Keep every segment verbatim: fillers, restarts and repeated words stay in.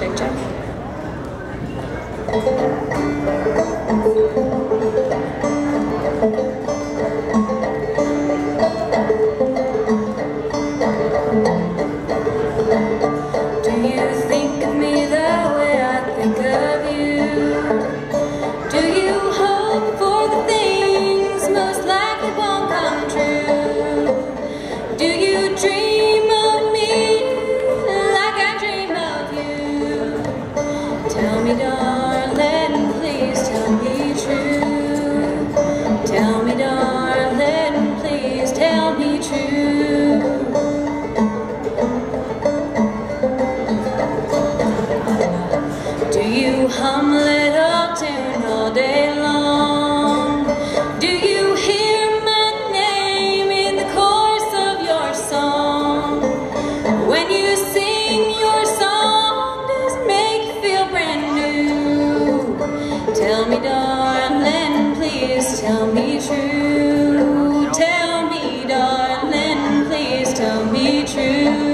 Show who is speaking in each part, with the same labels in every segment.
Speaker 1: Check, check. Do you think of me the way I think of you? Do you hope for the things most likely won't come true? Do you dream of me like I dream of you? Tell me, darling, please tell me true. Tell me, darling, please tell me true. Do you hum a little tune all day long? Do you hear my name in the chorus of your song? When you sing your song, does it make you feel brand new? Tell me, darling, please tell me true. Tell me, darling, please tell me true.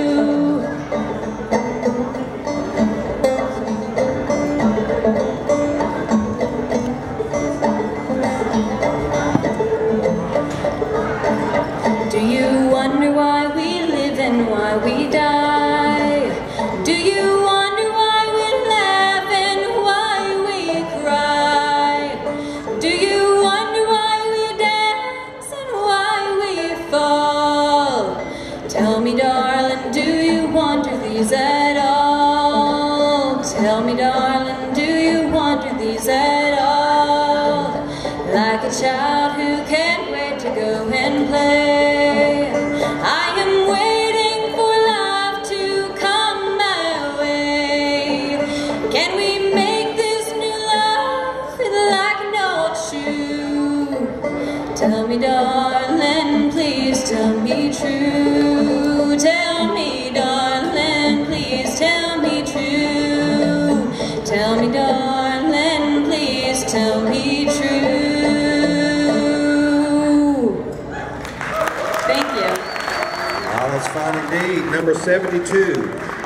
Speaker 1: Do you wonder why we live and why we die? Do you wonder why we laugh and why we cry? Do you wonder why we dance and why we fall? Tell me, darling, do you wonder these at all? Tell me, darling, do you wonder these at all? Like a child who can't wait to go and play, I am waiting for love to come my way. Can we make this new love feel like an old shoe? Tell me, darling, please tell me true. Tell me, darling, please tell me true. Tell me, darling, please tell me true.
Speaker 2: That's fine indeed. Number seventy-two.